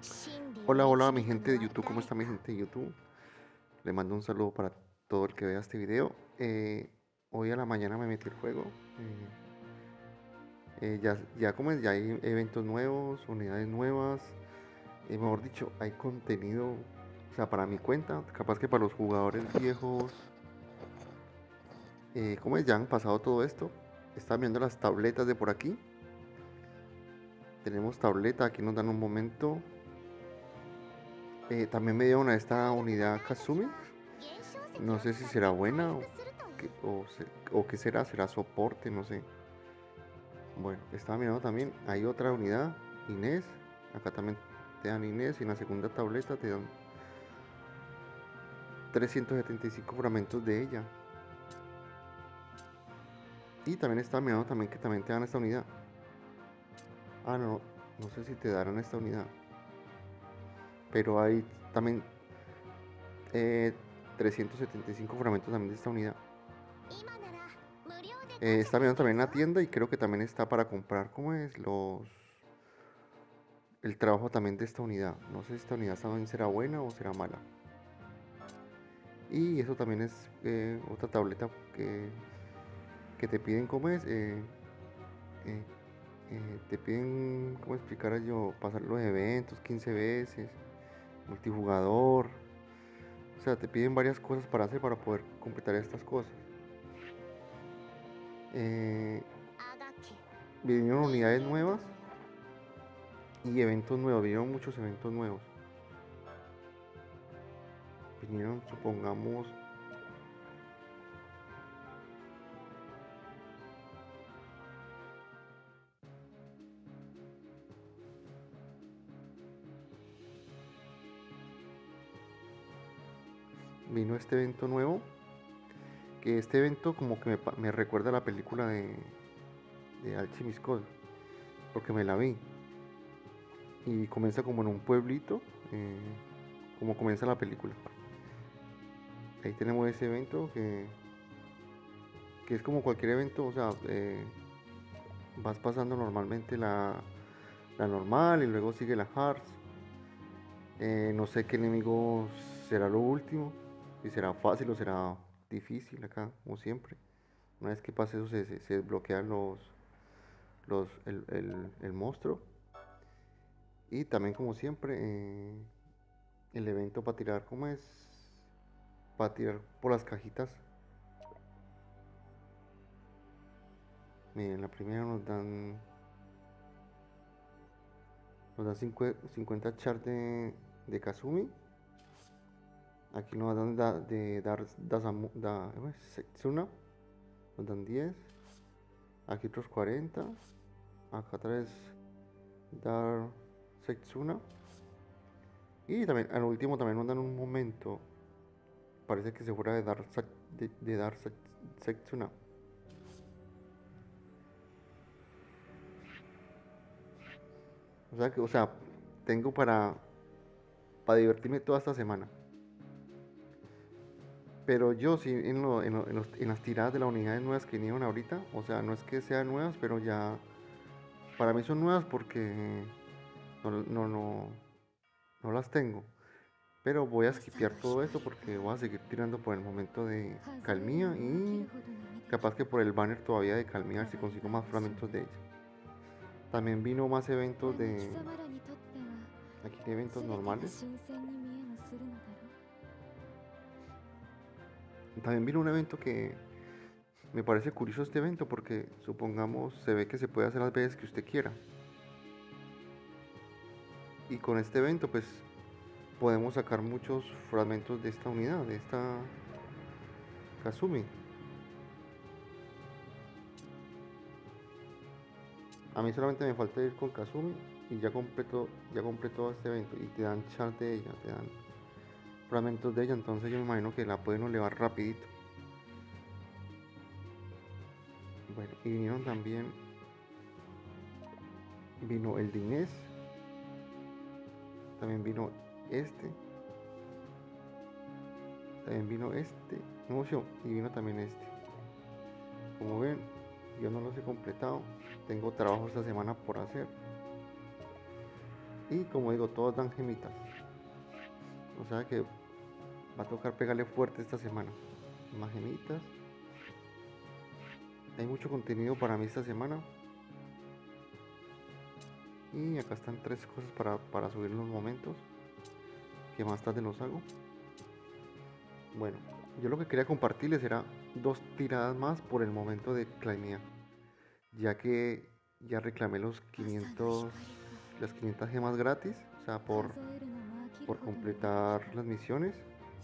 Hola, hola mi gente de YouTube, ¿cómo está mi gente de YouTube? Le mando un saludo para todo el que vea este video. Hoy a la mañana me metí al juego. Ya hay eventos nuevos, unidades nuevas. Mejor dicho, hay contenido, o sea, para mi cuenta, capaz que para los jugadores viejos. ¿Cómo es? Ya han pasado todo esto. Están viendo las tabletas de por aquí. Tenemos tableta, aquí nos dan un momento. También me dieron a esta unidad Kazumi. No sé si será buena o qué será, será soporte, no sé. Bueno, estaba mirando también, hay otra unidad, Inés. Acá también te dan Inés y en la segunda tableta te dan 375 fragmentos de ella. Y también estaba mirando también que también te dan esta unidad. Ah, no, no sé si te darán esta unidad. Pero hay también eh, 375 fragmentos también de esta unidad. Está mirando también en la tienda y creo que también está para comprar, ¿cómo es? El trabajo también de esta unidad. No sé si esta unidad también será buena o será mala. Y eso también es otra tableta que te piden, ¿cómo es? Eh, Te piden, ¿cómo explicar yo? Pasar los eventos 15 veces, multijugador. O sea, te piden varias cosas para hacer para poder completar estas cosas. Eh, Vinieron unidades nuevas y eventos nuevos. Vinieron muchos eventos nuevos. Vinieron, supongamos, vino este evento nuevo. Que este evento como que me recuerda a la película de Alchemist Code, porque me la vi. Y comienza como en un pueblito, eh, como comienza la película. Ahí tenemos ese evento que es como cualquier evento, o sea, vas pasando normalmente la normal y luego sigue la hard. No sé qué enemigo será lo último, si será fácil o será difícil acá, como siempre. Una vez que pase eso se desbloquean el monstruo. Y también como siempre, el evento para tirar, ¿cómo es? Para tirar por las cajitas. Miren, la primera nos dan 50 char de Kazumi. Aquí nos dan de dar Setsuna. Nos dan 10. Aquí otros 40. Acá otra vez dar Setsuna. Y también al último también nos dan un momento. Parece que se fuera de dar Setsuna. O sea, tengo para divertirme toda esta semana. Pero yo sí, en las tiradas de las unidades nuevas que vinieron ahorita, o sea, no es que sean nuevas, pero ya para mí son nuevas porque no las tengo. Pero voy a skipear todo esto porque voy a seguir tirando por el momento de Calmía y capaz que por el banner todavía de Calmía, a ver si consigo más fragmentos de ella. También vino más eventos aquí de eventos normales. También vino un evento que me parece curioso este evento porque supongamos se ve que se puede hacer las veces que usted quiera. Y con este evento pues podemos sacar muchos fragmentos de esta unidad, de esta Kazumi. A mí solamente me falta ir con Kazumi y ya compré todo este evento y te dan chart de ella, te dan fragmentos de ella, entonces yo me imagino que la pueden elevar rapidito. Bueno, y vinieron también, vino el de Inés, también vino este, también vino este, emoción, y vino también este. Como ven, yo no los he completado, tengo trabajo esta semana por hacer. Y como digo, todos dan gemitas. O sea que va a tocar pegarle fuerte esta semana. Más gemitas. Hay mucho contenido para mí esta semana. Y acá están 3 cosas para subir los momentos, que más tarde los hago. Bueno, yo lo que quería compartirles era 2 tiradas más por el momento de Climea, ya que ya reclamé las 500 gemas gratis, o sea, por completar las misiones.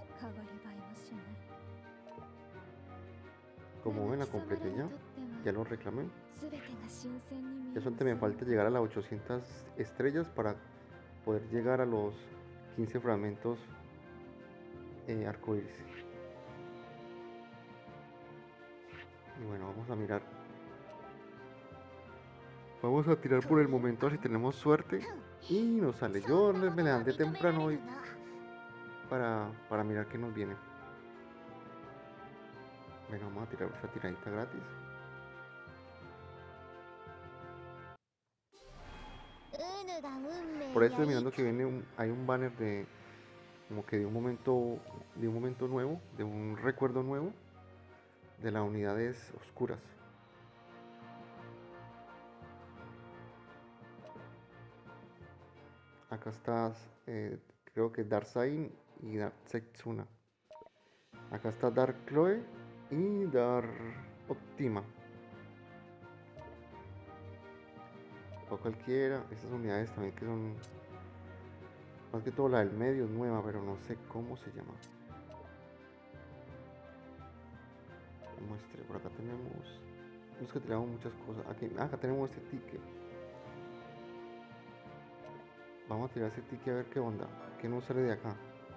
Como ven, la completé ya lo reclamé. Ya solo me falta llegar a las 800 estrellas para poder llegar a los 15 fragmentos arcoíris. Y bueno, vamos a mirar. Vamos a tirar por el momento si tenemos suerte. Y nos sale. Yo me levanté temprano hoy para mirar qué nos viene. Bueno, vamos a tirar esta tiradita gratis. Por ahí estoy mirando que hay un banner de como que de un momento nuevo, de un recuerdo nuevo de las unidades oscuras. Acá está, creo que Dark Sain y Dark Setsuna. Acá está Dark Chloe y Dark Optima. O cualquiera, estas unidades también que son, más que todo la del medio es nueva, pero no sé cómo se llama. Muestre, por acá tenemos, es que tenemos muchas cosas. Acá tenemos este ticket. Vamos a tirar ese ticket a ver qué onda, qué nos sale de acá.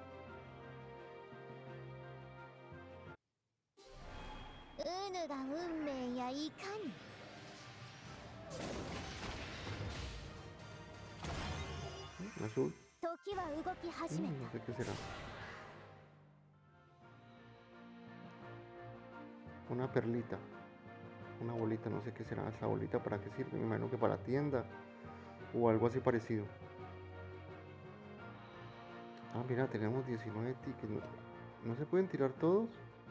Azul. No sé qué será. Una perlita. Una bolita, no sé qué será esa bolita, para qué sirve. Me imagino que para tienda o algo así parecido. Ah, mira, tenemos 19 tickets. ¿No se pueden tirar todos?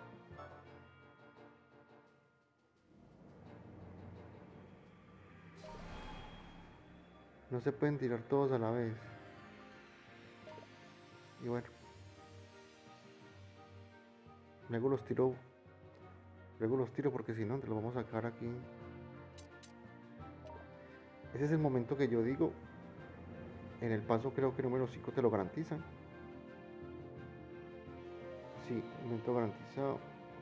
No se pueden tirar todos a la vez. Y bueno, luego los tiro. Luego los tiro porque si no, te los vamos a sacar aquí. Ese es el momento que yo digo. En el paso creo que número 5 te lo garantizan. Sí, momento garantizado.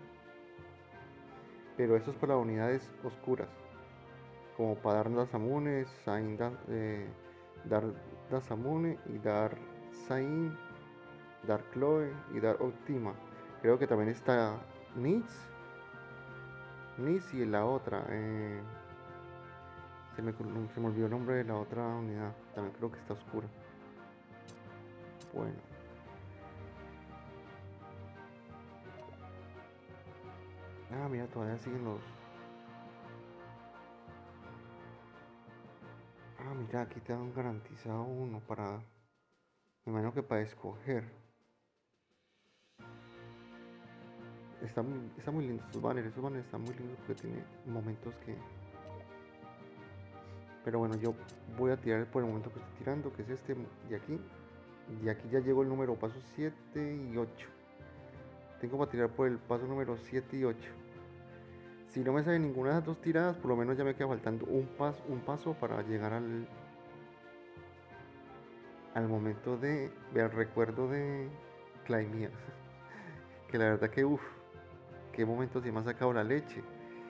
Pero eso es para unidades oscuras. Como para dar Dasamune, Sain, dar Dasamune y dar Sain, dar Chloe y dar Optima. Creo que también está Nix y la otra. Se me olvidó el nombre de la otra unidad. También creo que está oscura. Bueno. Ah, mira, todavía siguen los. Ah, mira, aquí te dan garantizado uno para. Me imagino que para escoger. Está muy lindo estos banners están muy lindos porque tiene momentos que. Pero bueno, yo voy a tirar por el momento que estoy tirando, que es este de aquí. Y aquí ya llegó el número paso 7 y 8. Tengo para tirar por el paso número 7 y 8. Si no me sale ninguna de las 2 tiradas, por lo menos ya me queda faltando un paso para llegar al momento del recuerdo de Climea. Que la verdad que qué momento se me ha sacado la leche.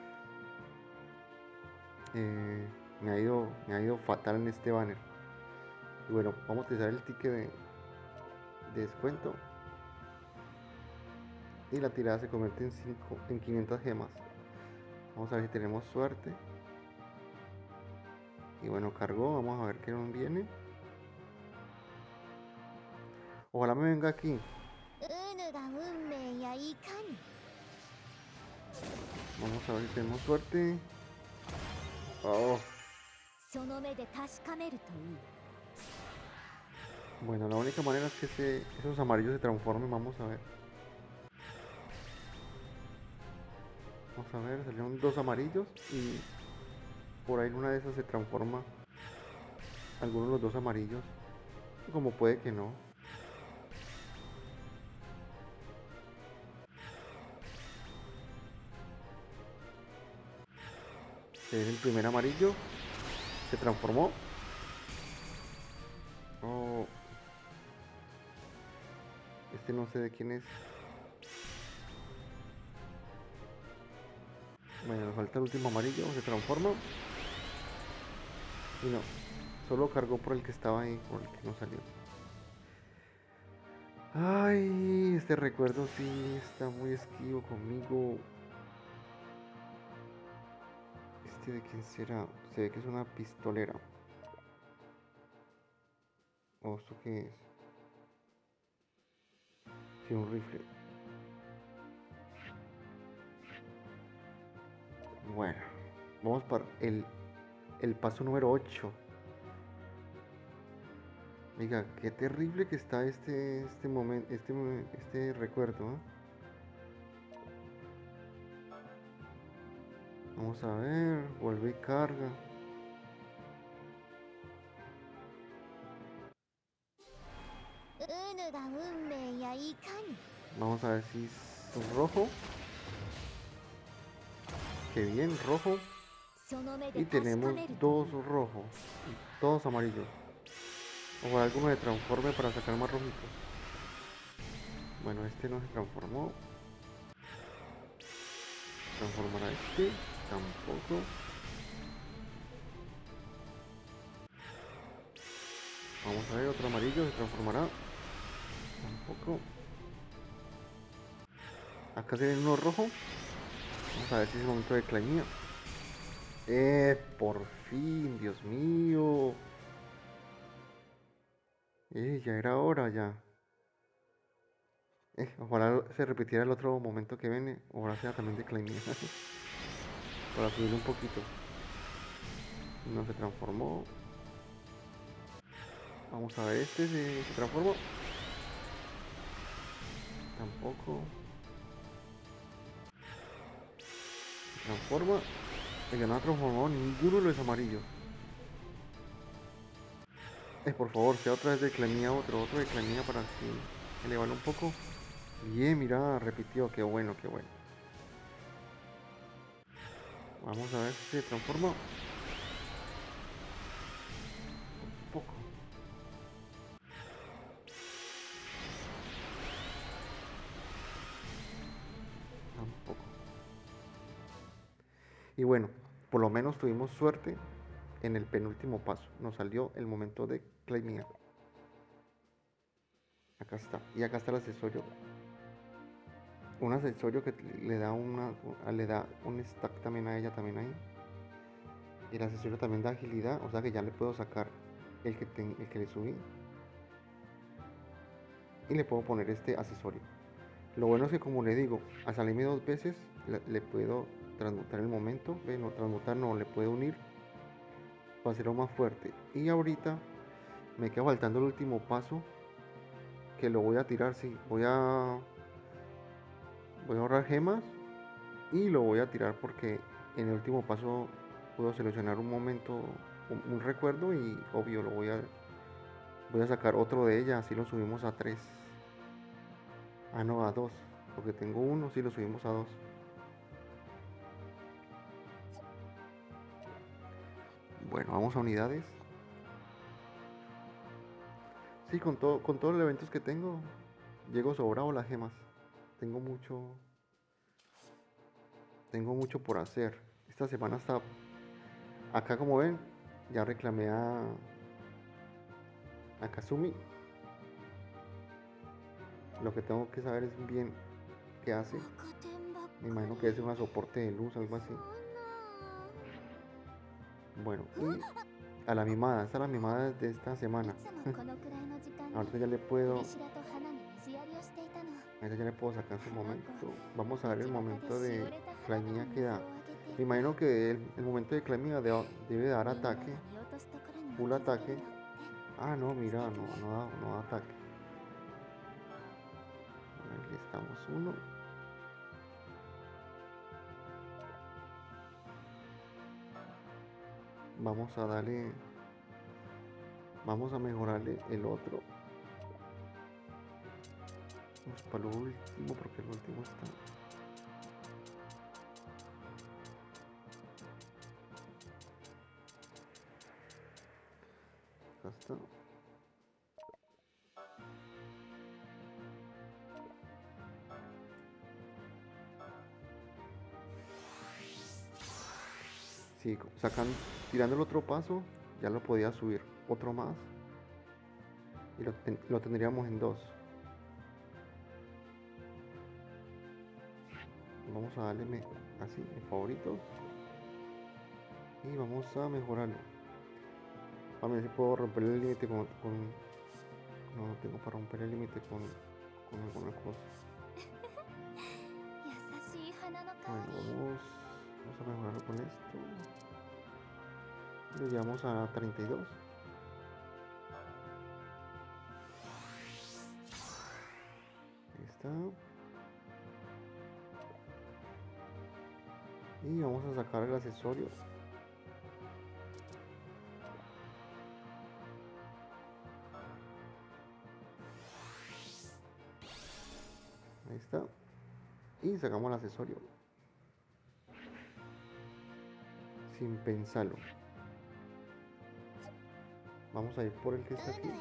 Me ha ido fatal en este banner. Y bueno, vamos a utilizar el ticket de descuento. Y la tirada se convierte en 500 gemas. Vamos a ver si tenemos suerte. Y bueno, cargó. Vamos a ver qué nos viene. Ojalá me venga aquí. Vamos a ver si tenemos suerte. Oh. Bueno, la única manera es que esos amarillos se transformen. Vamos a ver. Vamos a ver, salieron dos amarillos y por ahí en una de esas se transforma alguno de los dos amarillos. Como puede que no. Es el primer amarillo. Se transformó. Oh, este no sé de quién es. Bueno, nos falta el último amarillo. Se transforma. Y no. Solo cargó por el que estaba ahí, por el que no salió. Ay, este recuerdo sí está muy esquivo conmigo. ¿Este de quién será? Se ve que es una pistolera. ¿O esto qué es? Sí, un rifle. Bueno, vamos para el paso número 8. Oiga, qué terrible que está este momento, este recuerdo, ¿eh? Vamos a ver, vuelve y carga. Vamos a ver si es un rojo. Qué bien, rojo. Y tenemos dos rojos, todos amarillos. O alguno de transforme para sacar más rojitos. Bueno, este no se transformó. Transformará este. Tampoco. Vamos a ver, otro amarillo se transformará. Tampoco. Acá se ve uno rojo. Vamos a ver si es el momento de Claymia. Por fin, Dios mío. Ya era hora ya. Ojalá se repitiera el otro momento que viene. Ojalá sea también de Claymia. Para subir un poquito. No se transformó. Vamos a ver, este se transformó. Tampoco. Se transforma. El que no ha transformado ninguno de los amarillos. Por favor, sea otra vez de Clemía, otro de Clemía para así elevarlo un poco. Bien, mira, repitió, qué bueno, qué bueno. Vamos a ver si se transforma. Un poco. Tampoco. Y bueno, por lo menos tuvimos suerte en el penúltimo paso. Nos salió el momento de Clemía. Acá está. Y acá está el accesorio. Un accesorio que le da un stack también a ella también ahí. Y el accesorio también da agilidad, o sea que ya le puedo sacar el que le subí. Y le puedo poner este accesorio. Lo bueno es que, como le digo, al salirme dos veces le puedo transmutar el momento. No, transmutar no, le puedo unir para hacerlo más fuerte. Y ahorita me queda faltando el último paso, que lo voy a tirar, sí. Voy a ahorrar gemas y lo voy a tirar porque en el último paso puedo seleccionar un momento, un recuerdo, y obvio voy a sacar otro de ella, así lo subimos a 3. Ah, no, a 2, porque tengo uno, si lo subimos a 2. Bueno, vamos a unidades. Sí, con todos los eventos que tengo, llego sobrado las gemas. Tengo mucho, tengo mucho por hacer. Esta semana está acá, como ven, ya reclamé a Kazumi. Lo que tengo que saber es bien qué hace. Me imagino que es un soporte de luz, algo así. Bueno, y a la mimada, esta es la mimada de esta semana. Ahorita ya le puedo sacar su momento. Vamos a ver el momento de Clamía que da. Me imagino que el momento de Clamía debe dar ataque, full ataque, Ah, no, mira, no da ataque. Ahí estamos uno. Vamos a darle. Vamos a mejorarle el otro. Vamos para lo último, porque el último está. Acá está. Sí, tirando el otro paso, ya lo podía subir otro más. Y lo tendríamos en 2. Vamos a darle así, en favoritos. Y vamos a mejorarlo. A ver si puedo romper el límite no tengo para romper el límite con alguna cosa. Bueno, vamos a mejorarlo con esto. Lo llevamos a 32. Ahí está. Y vamos a sacar el accesorio. Ahí está. Y sacamos el accesorio. Sin pensarlo. Vamos a ir por el que está aquí.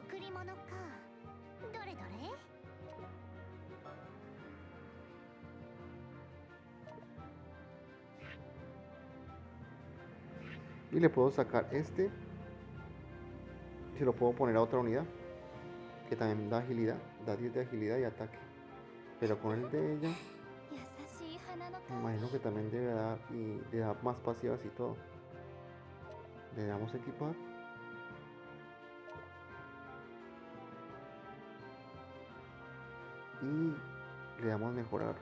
Y le puedo sacar este. Se lo puedo poner a otra unidad. Que también da agilidad. Da 10 de agilidad y ataque. Pero con el de ella, me imagino que también debe dar y le da más pasivas y todo. Le damos a equipar. Y le damos mejorar.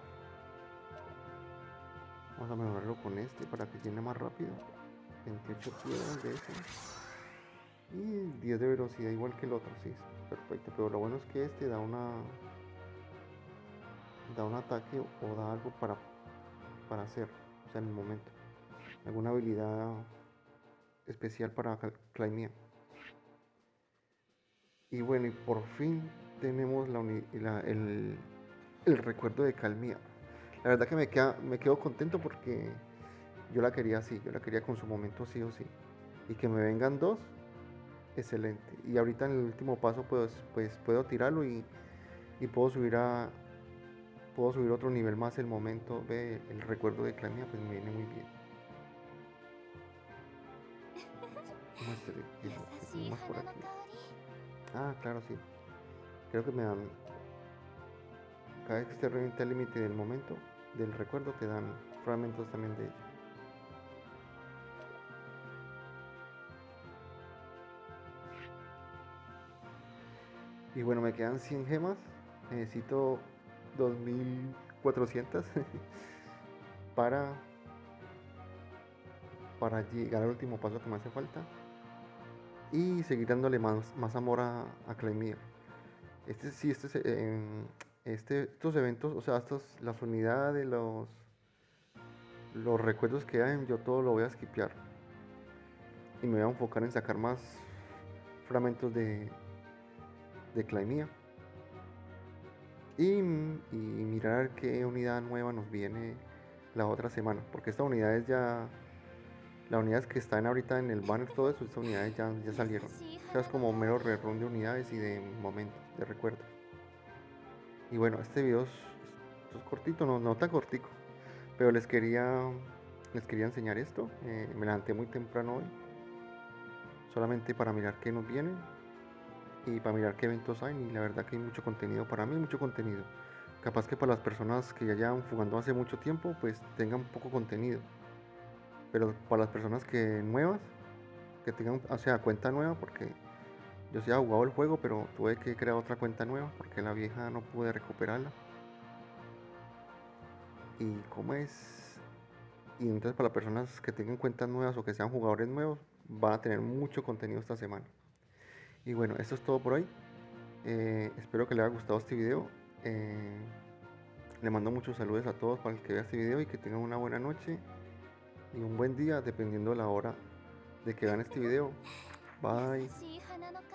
Vamos a mejorarlo con este para que llene más rápido. 28 piedras de eso. Y 10 de velocidad igual que el otro, sí, perfecto. Pero lo bueno es que este da un ataque o da algo para hacer, o sea, en el momento. Alguna habilidad especial para Climia. Y bueno, y por fin tenemos el recuerdo de Calmia. La verdad que me quedo contento porque yo la quería así, yo la quería con su momento sí o sí. Y que me vengan dos, excelente. Y ahorita en el último paso pues puedo tirarlo y puedo subir otro nivel más el momento. Ve, el recuerdo de Clamia pues me viene muy bien. ¿Qué más por aquí? Ah, claro, sí. Creo que me dan. Cada vez que se revienta el límite del momento, del recuerdo, te dan fragmentos también de ella. Y bueno, me quedan 100 gemas. Necesito 2400 para llegar al último paso que me hace falta. Y seguir dándole más amor a Climia. Estos eventos, o sea, las unidades, los recuerdos que hay, yo todo lo voy a skipear. Y me voy a enfocar en sacar más fragmentos de Climia. Y mirar qué unidad nueva nos viene la otra semana. Porque estas unidades ya. Las unidades que están ahorita en el banner, todo eso, estas unidades ya salieron. O sea, es como mero rerun de unidades y de momentos, de recuerdos. Y bueno, este video es cortito, no tan cortico. Pero les quería enseñar esto. Me levanté muy temprano hoy. Solamente para mirar qué nos viene. Y para mirar qué eventos hay. Y la verdad que hay mucho contenido para mí, mucho contenido. Capaz que para las personas que ya llevan jugando hace mucho tiempo, pues tengan poco contenido. Pero para las personas que nuevas, que tengan, o sea, cuenta nueva, porque yo sí he jugado el juego, pero tuve que crear otra cuenta nueva porque la vieja no pude recuperarla. Y como es, y entonces para las personas que tengan cuentas nuevas o que sean jugadores nuevos, van a tener mucho contenido esta semana. Y bueno, esto es todo por hoy. Espero que les haya gustado este video. Eh, Le mando muchos saludos a todos para el que vea este video y que tengan una buena noche y un buen día dependiendo de la hora de que vean este video. Bye.